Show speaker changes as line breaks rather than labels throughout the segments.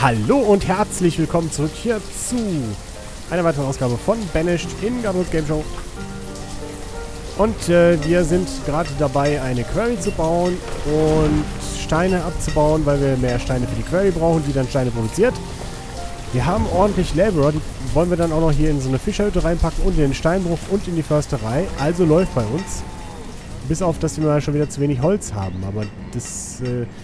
Hallo und herzlich willkommen zurück hier zu einer weiteren Ausgabe von Banished in Gabriels Game Show. Und wir sind gerade dabei, eine Quarry zu bauen und Steine abzubauen, weil wir mehr Steine für die Quarry brauchen, die dann Steine produziert. Wir haben ordentlich Laborer, die wollen wir dann auch noch hier in so eine Fischerhütte reinpacken und in den Steinbruch und in die Försterei. Also läuft bei uns. Bis auf, dass wir schon wieder zu wenig Holz haben, aber das...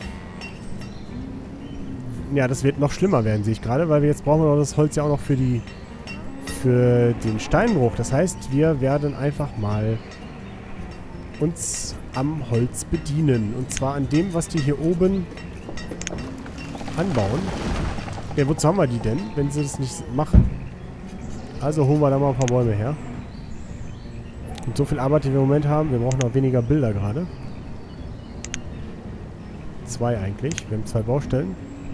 ja, das wird noch schlimmer werden, sehe ich gerade, weil wir jetzt brauchen wir das Holz ja auch noch für den Steinbruch. Das heißt, wir werden einfach mal uns am Holz bedienen. Und zwar an dem, was die hier oben anbauen. Ja, wozu haben wir die denn, wenn sie das nicht machen? Also holen wir da mal ein paar Bäume her. Und so viel Arbeit, die wir im Moment haben, wir brauchen noch weniger Bilder gerade. 2 eigentlich. Wir haben 2 Baustellen.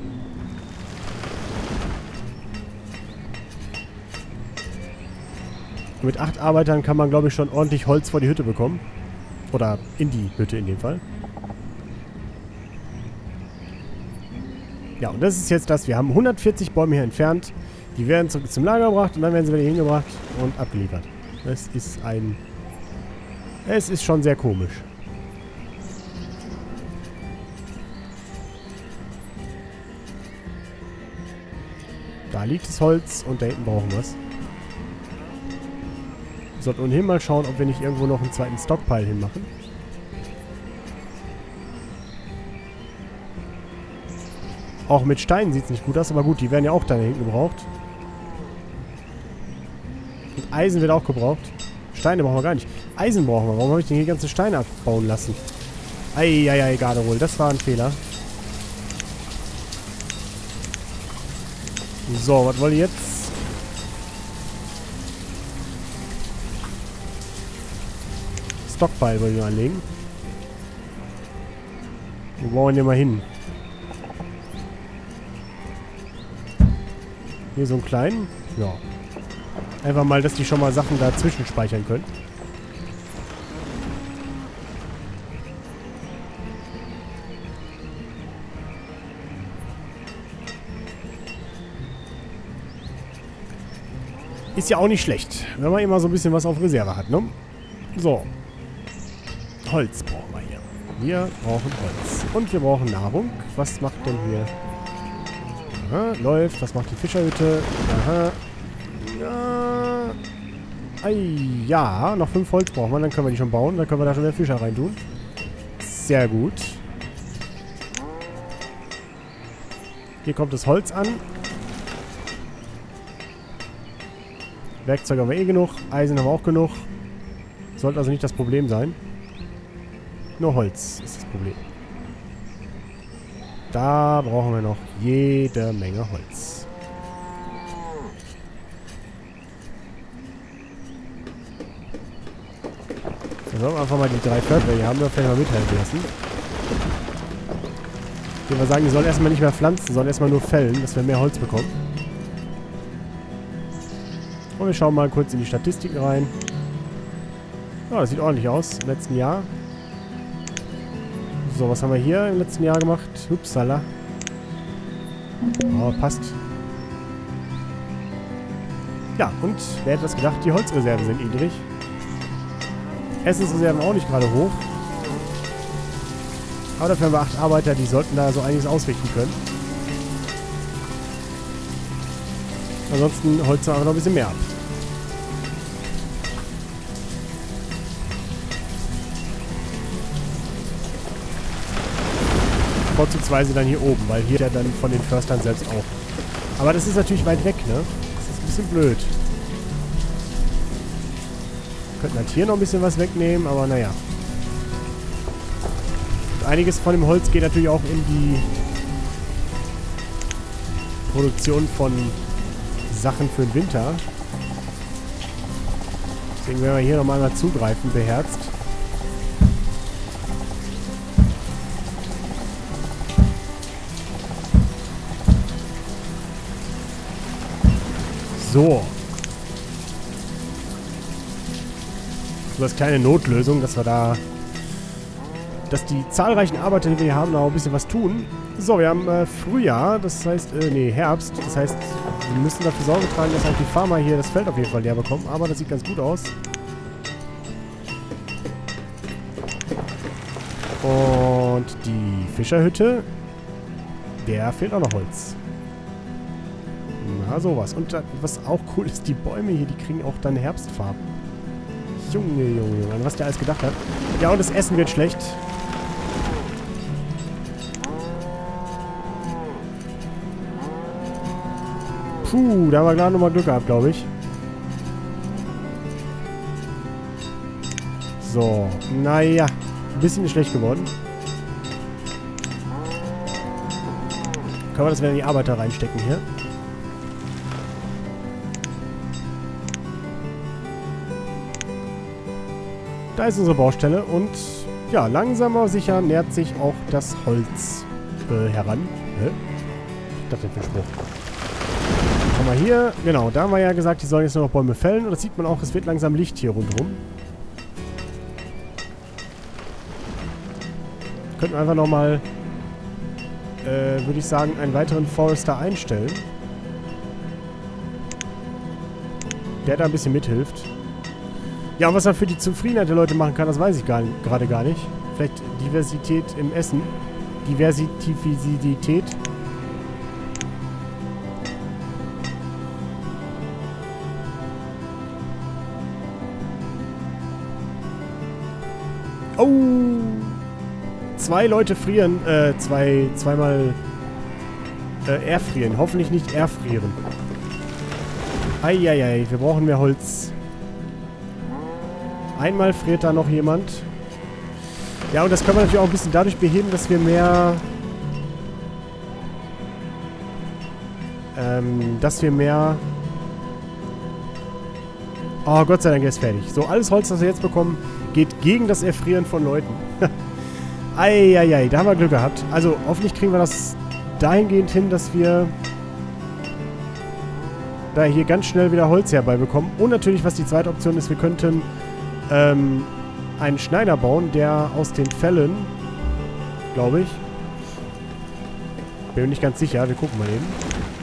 Mit 8 Arbeitern kann man, glaube ich, schon ordentlich Holz vor die Hütte bekommen. Oder in die Hütte in dem Fall. Ja, und das ist jetzt das. Wir haben 140 Bäume hier entfernt. Die werden zurück zum Lager gebracht und dann werden sie wieder hingebracht und abgeliefert. Das ist ein... Es ist schon sehr komisch. Da liegt das Holz und da hinten brauchen wir es. Wir sollten ohnehin mal schauen, ob wir nicht irgendwo noch einen zweiten Stockpile hinmachen. Auch mit Steinen sieht es nicht gut aus, aber gut, die werden ja auch da hinten gebraucht. Und Eisen wird auch gebraucht. Steine brauchen wir gar nicht. Eisen brauchen wir. Warum habe ich denn hier ganze Steine abbauen lassen? Eieiei, Garderol, das war ein Fehler. So, was wollen wir jetzt? Stockpile wollen wir anlegen. Wo bauen wir denn mal hin? Hier so einen kleinen? Ja. Einfach mal, dass die schon mal Sachen dazwischen speichern können. Ist ja auch nicht schlecht, wenn man immer so ein bisschen was auf Reserve hat, ne? So. Holz brauchen wir hier. Wir brauchen Holz. Und wir brauchen Nahrung. Was macht denn hier? Aha, läuft. Was macht die Fischerhütte? Aha. Ja. Ja, noch 5 Holz brauchen wir. Dann können wir die schon bauen. Dann können wir da schon wieder Fischer rein tun. Sehr gut. Hier kommt das Holz an. Werkzeuge haben wir eh genug. Eisen haben wir auch genug. Sollte also nicht das Problem sein. Nur Holz ist das Problem. Da brauchen wir noch jede Menge Holz. Dann sollen wir einfach mal die 3 Viertel, die haben wir vielleicht mal mithelfen lassen. Wenn wir sagen, die sollen erstmal nicht mehr pflanzen, sondern erstmal nur fällen, dass wir mehr Holz bekommen. Und wir schauen mal kurz in die Statistiken rein. Ja, das sieht ordentlich aus im letzten Jahr. So, was haben wir hier im letzten Jahr gemacht? Upsala. Oh, passt. Ja, und wer hätte das gedacht, die Holzreserven sind niedrig. Essensreserven auch nicht gerade hoch. Aber dafür haben wir 8 Arbeiter, die sollten da so einiges ausrichten können. Ansonsten holzen wir einfach noch ein bisschen mehr ab. Vorzugsweise dann hier oben, weil hier ja dann von den Förstern selbst auch. Aber das ist natürlich weit weg, ne? Das ist ein bisschen blöd. Wir könnten halt hier noch ein bisschen was wegnehmen, aber naja. Und einiges von dem Holz geht natürlich auch in die Produktion von Sachen für den Winter. Deswegen werden wir hier nochmal einmal zugreifen, beherzt. So. So als kleine Notlösung, dass wir da... dass die zahlreichen Arbeiter, die wir hier haben, noch ein bisschen was tun. So, wir haben Frühjahr, das heißt, nee, Herbst. Das heißt, wir müssen dafür Sorge tragen, dass auch die Farmer hier das Feld auf jeden Fall leer bekommen. Aber das sieht ganz gut aus. Und die Fischerhütte, der fehlt auch noch Holz. Na, sowas. Und was auch cool ist, die Bäume hier, die kriegen auch dann Herbstfarben. Junge, Junge, Junge, was der alles gedacht hat. Ja, und das Essen wird schlecht. Puh, da haben wir gerade nochmal Glück gehabt, glaube ich. So, naja. Ein bisschen schlecht geworden. Können wir das wieder in die Arbeiter reinstecken hier. Da ist unsere Baustelle und ja, langsam aber sicher nähert sich auch das Holz heran. Hä? Was ist das denn für ein Spruch? Guck mal hier. Genau, da haben wir ja gesagt, die sollen jetzt nur noch Bäume fällen. Und das sieht man auch, es wird langsam Licht hier rundherum. Könnten wir einfach nochmal, würde ich sagen, einen weiteren Forester einstellen. Der da ein bisschen mithilft. Ja, und was man für die Zufriedenheit der Leute machen kann, das weiß ich gerade gar nicht. Vielleicht Diversität im Essen. Diversität. Oh! 2 Leute frieren. Zweimal erfrieren. Hoffentlich nicht erfrieren. Eieiei, wir brauchen mehr Holz. Einmal friert da noch jemand. Ja, und das können wir natürlich auch ein bisschen dadurch beheben, dass wir mehr... Oh, Gott sei Dank, er ist fertig. So, alles Holz, das wir jetzt bekommen, geht gegen das Erfrieren von Leuten. Eieiei, da haben wir Glück gehabt. Also, hoffentlich kriegen wir das dahingehend hin, dass wir da hier ganz schnell wieder Holz herbeibekommen. Und natürlich, was die zweite Option ist, wir könnten einen Schneider bauen, der aus den Fällen, glaube ich, bin mir nicht ganz sicher, wir gucken mal eben.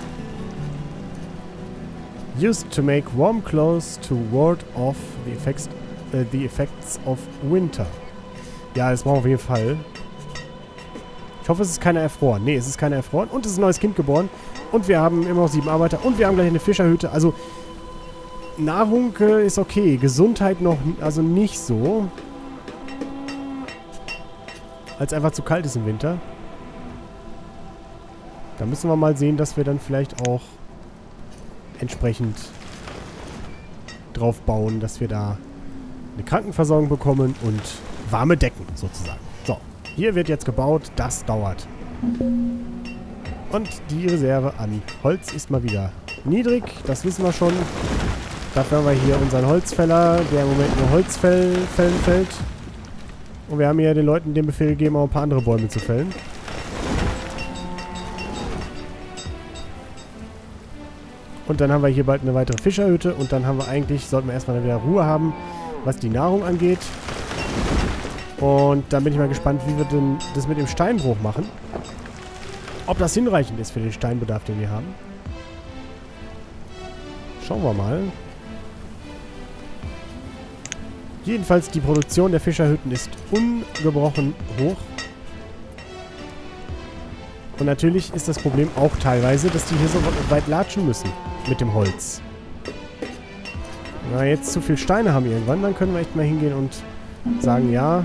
Used to make warm clothes to ward off the effects of winter. Ja, das brauchen wir auf jeden Fall. Ich hoffe, es ist keiner erfroren. Ne, es ist keiner erfroren. Und es ist ein neues Kind geboren. Und wir haben immer noch 7 Arbeiter. Und wir haben gleich eine Fischerhütte. Also, Nahrung ist okay. Gesundheit noch, also nicht so. Weil es einfach zu kalt ist im Winter. Da müssen wir mal sehen, dass wir dann vielleicht auch entsprechend drauf bauen, dass wir da eine Krankenversorgung bekommen und warme Decken sozusagen. So, hier wird jetzt gebaut. Das dauert. Und die Reserve an Holz ist mal wieder niedrig. Das wissen wir schon. Dafür haben wir hier unseren Holzfäller, der im Moment nur Holz fällen fällt. Und wir haben hier den Leuten den Befehl gegeben, auch ein paar andere Bäume zu fällen. Und dann haben wir hier bald eine weitere Fischerhütte. Und dann haben wir eigentlich, sollten wir erstmal wieder Ruhe haben, was die Nahrung angeht. Und dann bin ich mal gespannt, wie wir denn das mit dem Steinbruch machen. Ob das hinreichend ist für den Steinbedarf, den wir haben. Schauen wir mal. Jedenfalls, die Produktion der Fischerhütten ist ungebrochen hoch. Und natürlich ist das Problem auch teilweise, dass die hier so weit latschen müssen mit dem Holz. Wenn wir jetzt zu viel Steine haben irgendwann, dann können wir echt mal hingehen und sagen, ja,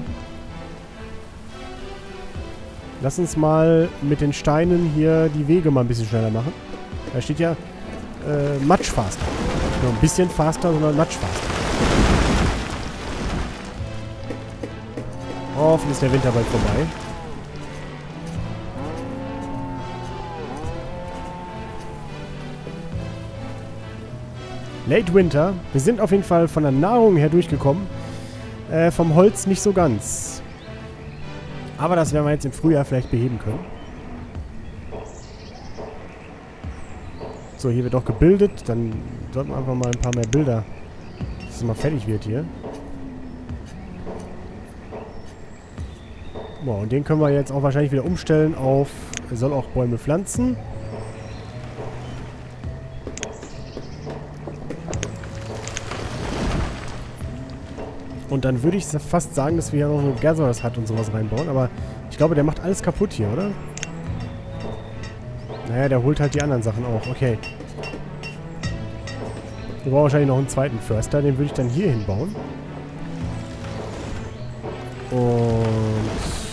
lass uns mal mit den Steinen hier die Wege mal ein bisschen schneller machen. Da steht ja much faster. Nicht nur ein bisschen faster, sondern much faster. Hoffentlich ist der Winter bald vorbei. Late Winter. Wir sind auf jeden Fall von der Nahrung her durchgekommen. Vom Holz nicht so ganz. Aber das werden wir jetzt im Frühjahr vielleicht beheben können. So, hier wird auch gebildet. Dann sollten wir einfach mal ein paar mehr Bilder, dass es mal fertig wird hier. Boah, und den können wir jetzt auch wahrscheinlich wieder umstellen auf Er soll auch Bäume pflanzen. Und dann würde ich fast sagen, dass wir hier noch eine Gatherers Hut und sowas reinbauen. Aber ich glaube, der macht alles kaputt hier, oder? Naja, der holt halt die anderen Sachen auch. Okay. Wir brauchen wahrscheinlich noch einen zweiten Förster. Den würde ich dann hier hinbauen. Und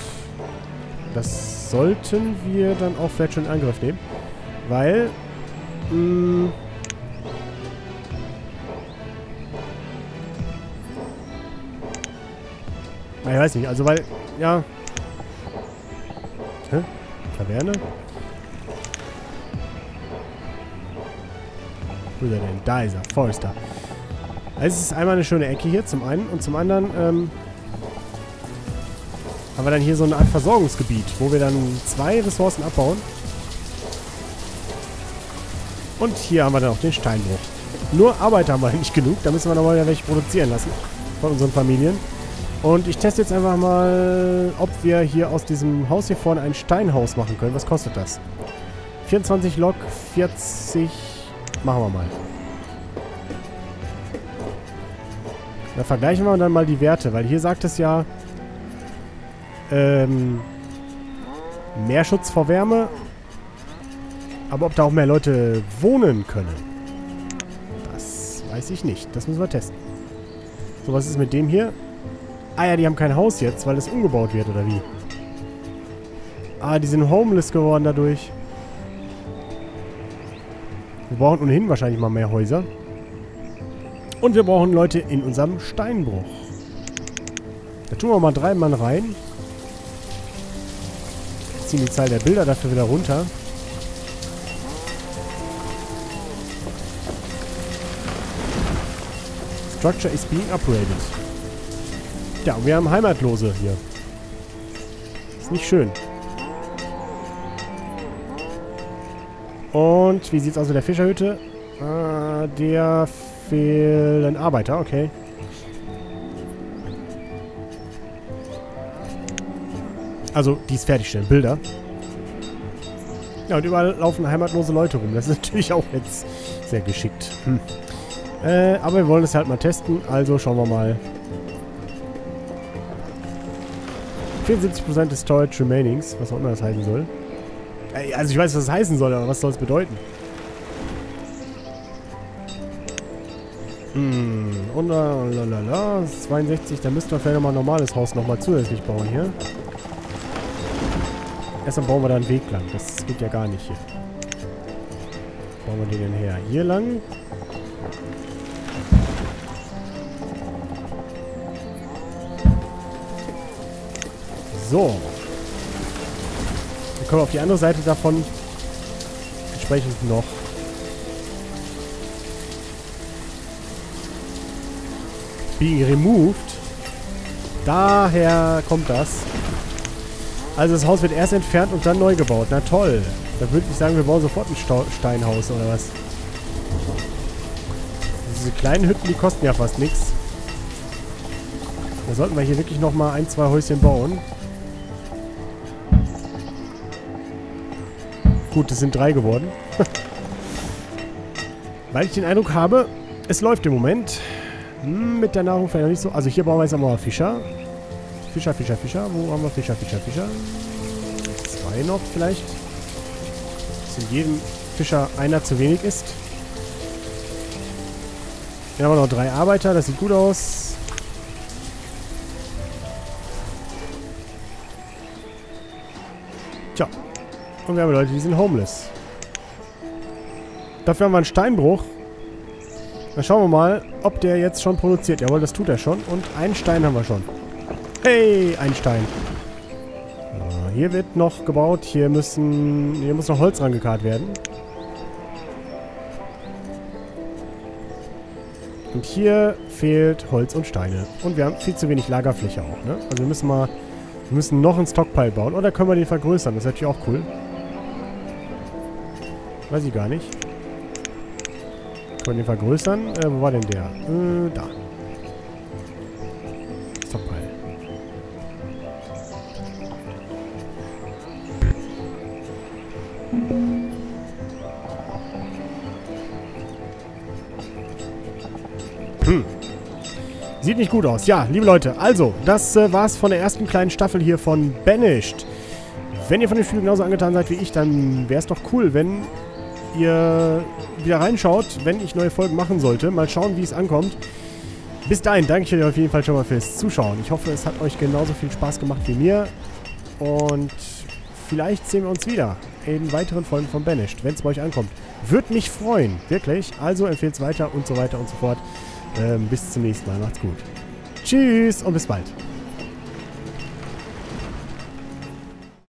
das sollten wir dann auch vielleicht schon in Angriff nehmen. Weil... ich weiß nicht, also weil... Ja... Hä? Taverne? Wo ist er denn? Da ist er. Forester. Also es ist einmal eine schöne Ecke hier, zum einen. Und zum anderen, haben wir dann hier so eine Art Versorgungsgebiet, wo wir dann 2 Ressourcen abbauen. Und hier haben wir dann auch den Steinbruch. Nur Arbeiter haben wir nicht genug. Da müssen wir nochmal wieder welche produzieren lassen. Von unseren Familien. Und ich teste jetzt einfach mal, ob wir hier aus diesem Haus hier vorne ein Steinhaus machen können. Was kostet das? 24 Lok, 40... Machen wir mal. Da vergleichen wir dann mal die Werte, weil hier sagt es ja mehr Schutz vor Wärme, aber ob da auch mehr Leute wohnen können, das weiß ich nicht. Das müssen wir testen. So, was ist mit dem hier? Ah ja, die haben kein Haus jetzt, weil es umgebaut wird, oder wie? Ah, die sind homeless geworden dadurch. Wir brauchen ohnehin wahrscheinlich mal mehr Häuser. Und wir brauchen Leute in unserem Steinbruch. Da tun wir mal 3 Mann rein. Ziehen die Zahl der Bilder dafür wieder runter. Structure is being upgraded. Ja, wir haben Heimatlose hier. Ist nicht schön. Und wie sieht's aus mit der Fischerhütte? Der fehlen Arbeiter, okay. Also, die ist fertigstellen, Bilder. Ja, und überall laufen heimatlose Leute rum. Das ist natürlich auch jetzt sehr geschickt. Aber wir wollen es halt mal testen, also schauen wir mal. 74% des Storage Remainings, was auch immer das heißen soll. Also ich weiß, was das heißen soll, aber was soll es bedeuten? Und lalala, 62, da müssten wir vielleicht nochmal ein normales Haus nochmal zusätzlich bauen hier. Erstmal bauen wir da einen Weg lang, das geht ja gar nicht hier. Bauen wir den denn her? Hier lang. So. Dann können wir auf die andere Seite davon entsprechend noch being removed. Daher kommt das. Also das Haus wird erst entfernt und dann neu gebaut. Na toll. Da würde ich sagen, wir bauen sofort ein Steinhaus oder was. Diese kleinen Hütten, die kosten ja fast nichts. Da sollten wir hier wirklich nochmal 1, 2 Häuschen bauen. Gut, es sind 3 geworden. Weil ich den Eindruck habe, es läuft im Moment. Mit der Nahrung vielleicht noch nicht so. Also hier bauen wir jetzt einmal Fischer. Fischer. Wo haben wir Fischer? 2 noch vielleicht. Dass in jedem Fischer einer zu wenig ist. Hier haben wir noch 3 Arbeiter. Das sieht gut aus. Tja. Und wir haben Leute, die sind homeless. Dafür haben wir einen Steinbruch. Dann schauen wir mal, ob der jetzt schon produziert. Jawohl, das tut er schon. Und einen Stein haben wir schon. Hey, ein Stein. Hier wird noch gebaut. Hier muss noch Holz rangekarrt werden. Und hier fehlt Holz und Steine. Und wir haben viel zu wenig Lagerfläche auch, ne? Also wir müssen noch einen Stockpile bauen. Oder können wir den vergrößern? Das ist natürlich auch cool. Weiß ich gar nicht. Können wir den vergrößern? Wo war denn der? Da. Stockpile. Sieht nicht gut aus. Ja, liebe Leute, also, das war's von der ersten kleinen Staffel hier von Banished. Wenn ihr von dem Spiel genauso angetan seid wie ich, dann wäre es doch cool, wenn ihr wieder reinschaut, wenn ich neue Folgen machen sollte. Mal schauen, wie es ankommt. Bis dahin danke ich euch auf jeden Fall schon mal fürs Zuschauen. Ich hoffe, es hat euch genauso viel Spaß gemacht wie mir. Und vielleicht sehen wir uns wieder in weiteren Folgen von Banished, wenn es bei euch ankommt. Würde mich freuen, wirklich. Also empfehlt es weiter und so weiter und so fort. Bis zum nächsten Mal. Macht's gut. Tschüss und bis bald.